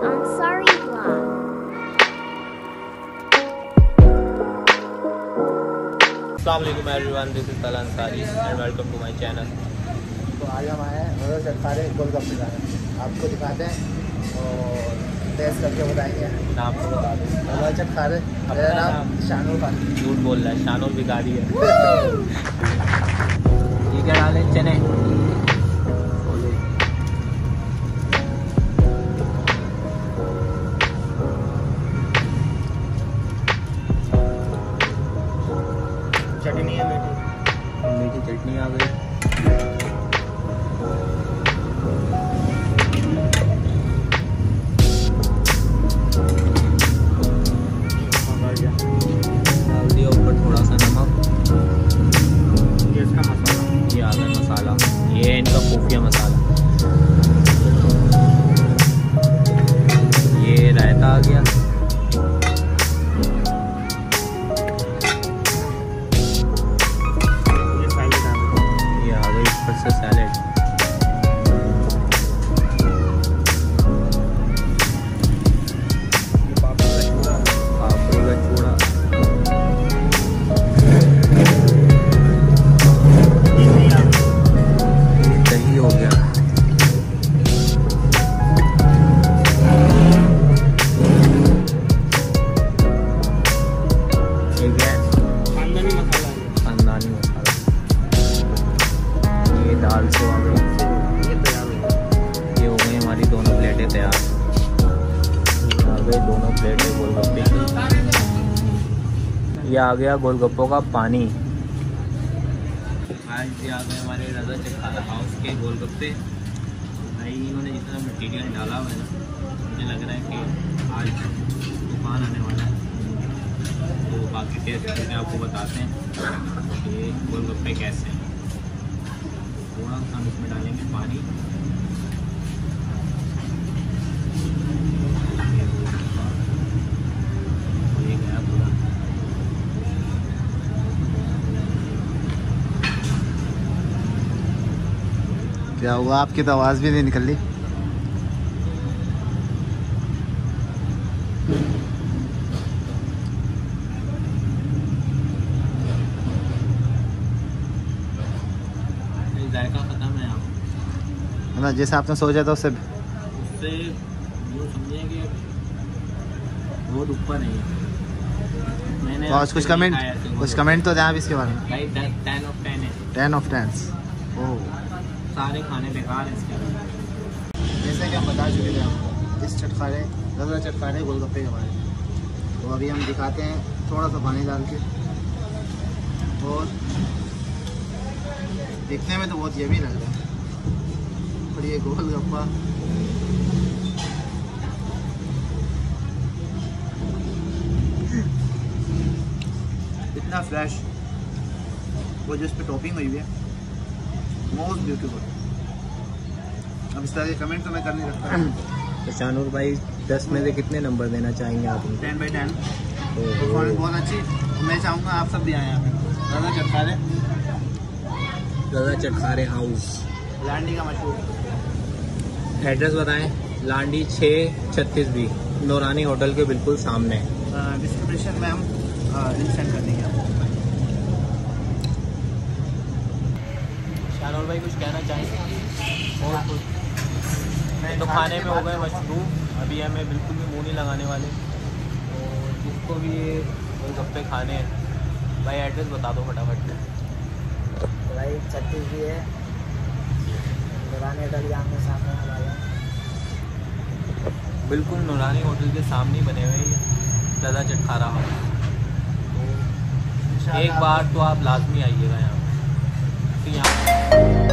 Ansari Vlog. Assalamualaikum everyone, this is Talha Ansari and welcome to my channel. तो आज हम आए हैं रज़ा चटखारे गोलगप्पे खाने, आपको दिखाते हैं और टेस्ट करके बताएंगे। नाम तो बता दो। रज़ा चटखारे, मेरा नाम शानुल खान। झूठ बोल रहा है, शानुल भिखारी है। ये क्या डाले? चने। चटनी है मीठी चटनी आ गई। डाल दिया ऊपर थोड़ा सा नमक। ये इसका मसाला, ये आ गया मसाला, ये है इनका खुफिया मसाला। ये रायता आ गया। से सैलेड। पापड़ी का चूड़ा। दही हो गया। ठीक है, खानदानी मसाला। दाल से आ गई, ये हो गई हमारी दोनों प्लेटें तैयार। आ गए दोनों प्लेटें गोलगप्पे की। ये आ गया गोलगप्पों का पानी। आज ये आ गए हमारे रज़ा चटखारा हाउस के गोलगप्पे। भाई इन्होंने जितना मटीरियल डाला हुआ है ना, मुझे लग रहा है कि आज तूफान आने वाला है। तो बाकी टेस्ट करके आपको बताते हैं कि गोलगप्पे कैसे हैं। थोड़ा सा हम इसमें डालेंगे पानी। ये गया पूरा। क्या हुआ? आपकी तो आवाज़ भी नहीं निकल रही। जायका खत्म है आप ना, जैसे आपने सोचा था उससे यूँ समझे कि बहुत ऊपर नहीं है। मैंने तो कुछ कमेंट तो दें आप इसके बारे में। भाई 10 ऑफ 10 है। 10 ऑफ 10। ओह, सारे खाने बेकार हैं इसके। जैसे कि हम बता चुके थे आपको इस चटखारे रज़ा चटखारे गोलगप्पे के बारे में। तो अभी हम दिखाते हैं थोड़ा सा पानी डाल के। और दिखने में तो बहुत यम्मी लग रहा है, और ये गोलगप्पा इतना फ्रेश, वो जो इस पर टॉपिंग हुई है मोस्ट ब्यूटीफुल। अब इस तरह के कमेंट तो मैं कर नहीं सकता। तो शानूर भाई 10 में से कितने नंबर देना चाहेंगे आप? 10/10। परफॉर्मेंस बहुत अच्छी। मैं चाहूँगा आप सब भी आए यहाँ पे रज़ा चटखारे। रज़ा चटखारे हाउस, लांडी का मशहूर। एड्रेस बताएं। लांडी 636B, नूरानी होटल के बिल्कुल सामने। डिस्क्रिप्शन में हम लिंक सेंड कर देंगे आपको। शानूर भाई कुछ कहना चाहेंगे? और कुछ तो खाने में हो गए मशरूफ। अभी हमें बिल्कुल भी मुँह नहीं लगाने वाले। और जिसको भी ये गोलगप्पे खाने हैं, भाई एड्रेस बता दो फटाफट से। भाई 36 भी है, नूरानी होटल के आमने सामने हमारे। बिल्कुल नूरानी होटल के सामने ही बने हुए हैं रज़ा चटखारा हाउस। तो एक बार तो आप लाजमी आइएगा यहाँ पे।